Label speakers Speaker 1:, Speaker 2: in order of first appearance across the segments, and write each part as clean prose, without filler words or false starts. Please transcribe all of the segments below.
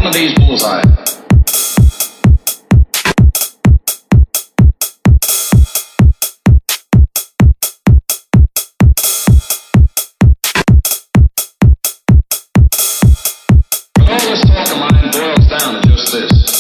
Speaker 1: of these bullseye. All this talk of mine boils down to just this.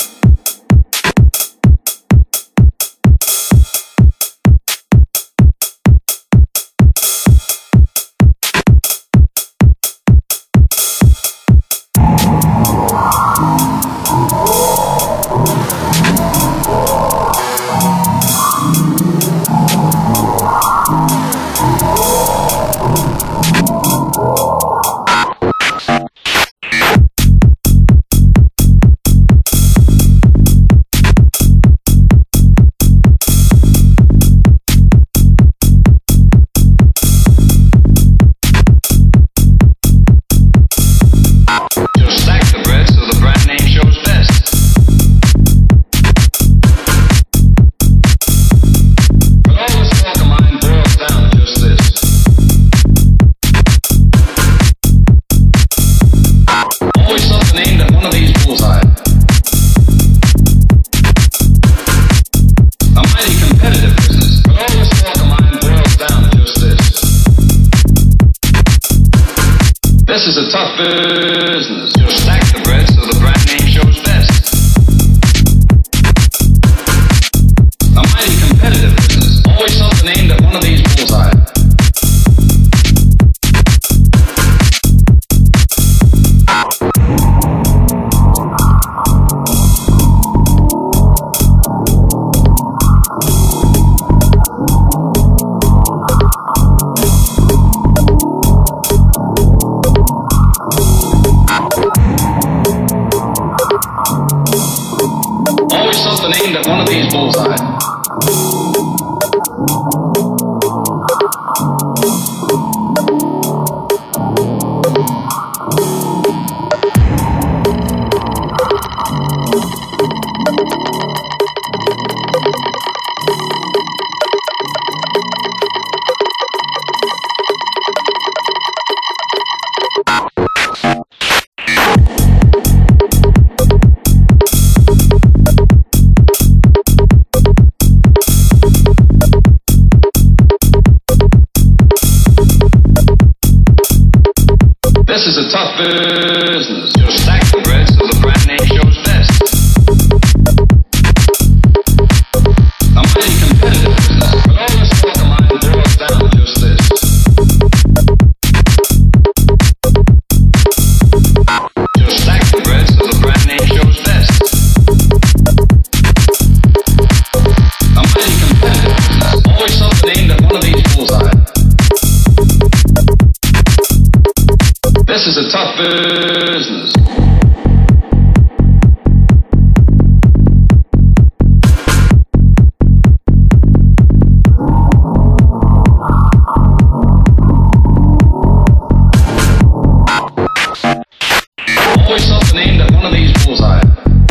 Speaker 1: This is a tough business. Just stack the bread so the brand name shows best. A mighty competitive business. Always something aimed at one of these bullseye. Always something aimed at one of these bullseye. This is a tough business. Just stack the bread so the brand name shows best. A mighty competitive business, but all this talk of mine boils down to just this. Just stack the bread so the brand name shows best. A mighty competitive business, always something aimed at one of these bullseye. This is a tough business. Always something aimed at one of these bullseye.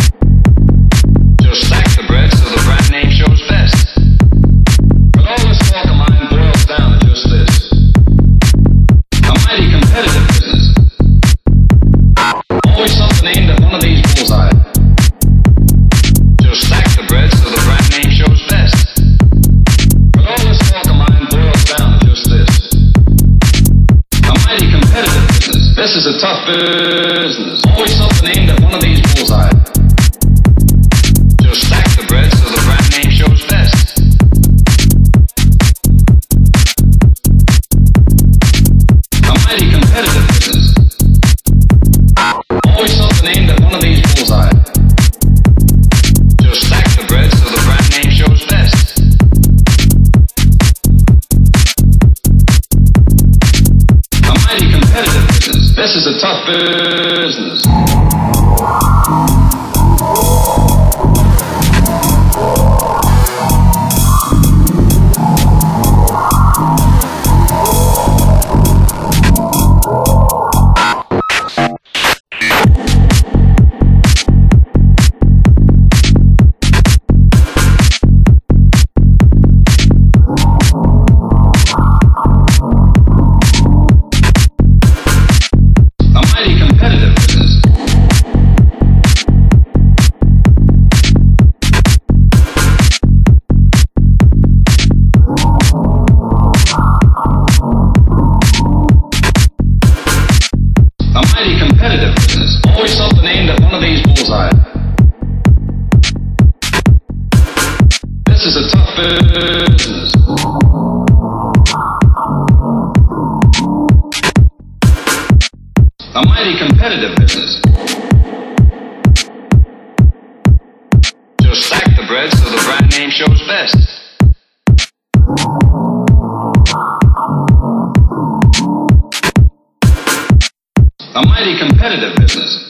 Speaker 1: Just stack the bread so the brand name shows best. But all this talk of mine boils down to just this. A mighty competitive business. Always something aimed at one of these bullseye. Just stack the bread so the brand name shows best. But all this talk of mine boils down to just this. A mighty competitive business. This is a tough business. Always something aimed at one of these bullseye. Just stack the bread so the brand name shows best. A mighty competitive business. Always something aimed at one of these bullseye. Just stack the bread so the brand name shows best. A mighty competitive business. This is a tough business. A mighty competitive always something aimed at one of these bullseyes. This is a tough business. A mighty competitive business. Just stack the bread so the brand name shows best. A mighty competitive business.